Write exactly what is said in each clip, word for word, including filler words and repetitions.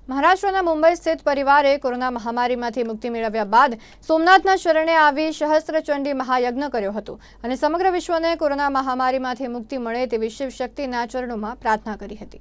મહારાષ્ટ્રના મુંબઈ સ્થિત પરિવારે કોરોના મહામારીમાંથી મુક્તિ મેળવ્યા બાદ સોમનાથના શરણે આવી સહસ્ત્રચંડી મહાયજ્ઞ કર્યો હતો અને સમગ્ર વિશ્વને કોરોના મહામારીમાંથી મુક્તિ મળે તેવી શિવશક્તિના ચરણોમાં પ્રાર્થના કરી હતી।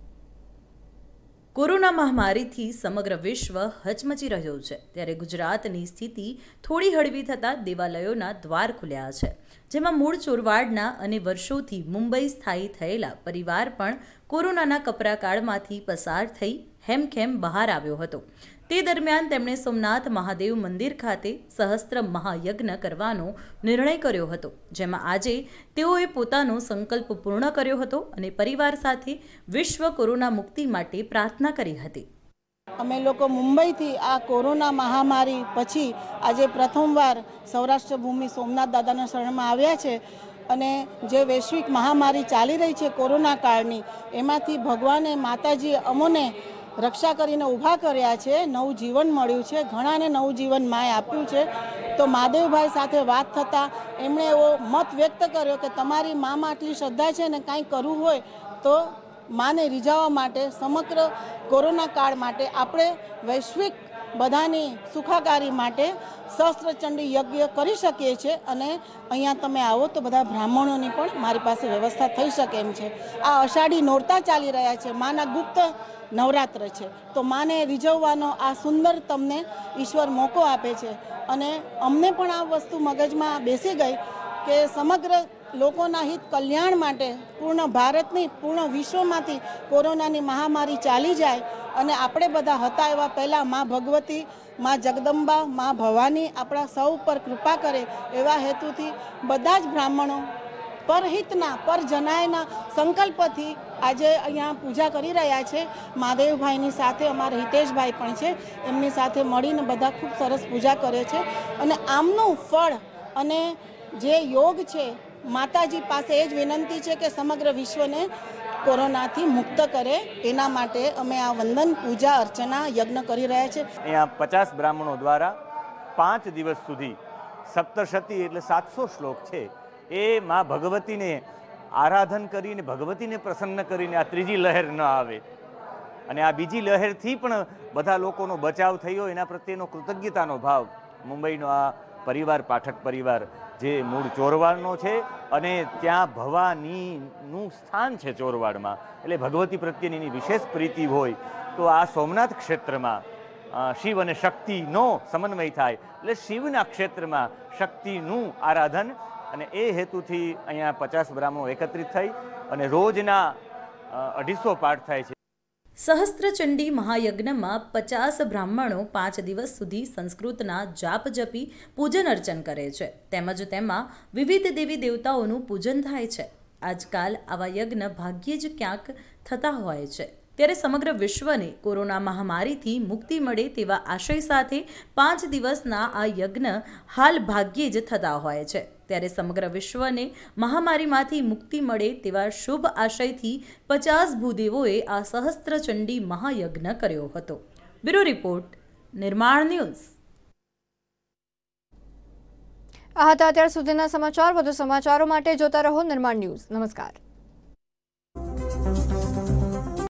કોરોના મહામારીથી સમગ્ર વિશ્વ હચમચી રહ્યો છે, ત્યારે ગુજરાતની સ્થિતિ થોડી હળવી થતાં દેવાલયોના દ્વાર ખુલ્યા છે, જેમાં મૂળ ચોરવાડના અને વર્ષોથી મુંબઈ સ્થાયી થયેલા પરિવાર પણ કોરોનાના કપરા કાળમાંથી પસાર થઈ હેમખેમ બહાર આવ્યો હતો। તે દરમિયાન તેમણે સોમનાથ મહાદેવ મંદિર ખાતે સહસ્ત્ર મહાયજ્ઞ કરવાનો નિર્ણય કર્યો હતો, જેમાં આજે તેઓએ પોતાનો સંકલ્પ પૂર્ણ કર્યો હતો અને પરિવાર સાથે વિશ્વ કોરોના મુક્તિ માટે પ્રાર્થના કરી હતી। અમે લોકો મુંબઈથી આ કોરોના મહામારી પછી આજે પ્રથમવાર સૌરાષ્ટ્ર ભૂમિ સોમનાથ દાદાના શરણમાં આવ્યા છે અને જે વૈશ્વિક મહામારી ચાલી રહી છે કોરોના કાળની, એમાંથી ભગવાને માતાજીએ અમોને રક્ષા કરીને ઊભા કર્યા છે, નવું જીવન મળ્યું છે, ઘણાને નવું જીવન માએ આપ્યું છે। તો મહાદેવભાઈ સાથે વાત થતાં એમણે એવો મત વ્યક્ત કર્યો કે તમારી મામાં આટલી શ્રદ્ધા છે ને કાંઈ કરવું હોય તો માને રીઝવવા માટે સમગ્ર કોરોના કાળ માટે આપણે વૈશ્વિક બધાની સુખાકારી માટે સહસ્ત્રચંડી યજ્ઞ કરી શકીએ છીએ અને અહીંયા તમે આવો તો બધા બ્રાહ્મણોની પણ મારી પાસે વ્યવસ્થા થઈ શકે એમ છે। આ અષાઢી નોરતા ચાલી રહ્યા છે, માના ગુપ્ત નવરાત્ર છે, તો માને રીઝવવાનો આ સુંદર તમને ઈશ્વર મોકો આપે છે અને અમને પણ આ વસ્તુ મગજમાં બેસી ગઈ કે સમગ્ર લોકોના હિત કલ્યાણ માટે પૂર્ણ ભારતની પૂર્ણ વિશ્વમાંથી કોરોનાની મહામારી ચાલી જાય અને આપણે બધા હતા એવા પહેલાં મા ભગવતી, મા જગદંબા, મા ભવાની આપણા સૌ પર કૃપા કરે એવા હેતુથી બધા જ બ્રાહ્મણો પરહિતના પરજનાયના સંકલ્પથી આજે અહીંયા પૂજા કરી રહ્યા છે। મહાદેવભાઈની સાથે અમારા હિતેશભાઈ પણ છે, એમની સાથે મળીને બધા ખૂબ સરસ પૂજા કરે છે અને આમનું ફળ અને જે યોગ છે માતાજી પાસે એ જ વિનંતી છે કે સમગ્ર વિશ્વને કોરોનાથી મુક્ત કરે, એના માટે અમે આ વંદન પૂજા અર્ચના યજ્ઞ કરી રહ્યા છે। અહીંયા પચાસ બ્રાહ્મણો દ્વારા પાંચ દિવસ સુધી સપ્તશતી એટલે સાતસો શ્લોક છે એ મા ભગવતીને આરાધન કરીને ભગવતીને પ્રસન્ન કરીને આ ત્રીજી લહેર ન આવે અને આ બીજી લહેરથી પણ બધા લોકોનો બચાવ થયો એના પ્રત્યેનો કૃતજ્ઞતાનો ભાવ મુંબઈનો આ પરિવાર, પાઠક પરિવાર જે મૂળ ચોરવાડનો છે અને ત્યાં ભવાનીનું સ્થાન છે ચોરવાડમાં, એટલે ભગવતી પ્રત્યેની વિશેષ પ્રીતિ હોય તો આ સોમનાથ ક્ષેત્રમાં શિવ અને શક્તિનો સમન્વય થાય, એટલે શિવના ક્ષેત્રમાં શક્તિનું આરાધન અને એ હેતુથી અહીંયા પચાસ બ્રાહ્મણો એકત્રિત થઈ અને રોજના અઢીસો પાઠ થાય છે। સહસ્ત્રચંડી મહાયજ્ઞમાં પચાસ બ્રાહ્મણો પાંચ દિવસ સુધી સંસ્કૃતના જાપ જપી પૂજન અર્ચન કરે છે, તેમજ તેમાં વિવિધ દેવી દેવતાઓનું પૂજન થાય છે। આજકાલ આવા યજ્ઞ ભાગ્યે જ ક્યાંક થતા હોય છે, ત્યારે સમગ્ર વિશ્વને કોરોના મહામારીથી મુક્તિ મળે તેવા આશય સાથે પાંચ દિવસના આ યજ્ઞ હાલ ભાગ્યે જ થતા હોય છે, ત્યારે સમગ્ર વિશ્વને મહામારીમાંથી મુક્તિ મળે તેવા શુભ આશયથી પચાસ ભૂદેવોએ આ સહસ્ત્રચંડી મહાયજ્ઞ કર્યો હતો। Bureau report, Nirman news. આ હતા અત્યાર સુધીના સમાચાર। વધુ સમાચારો માટે જોતા રહો નિર્માણ ન્યૂઝ। નમસ્કાર।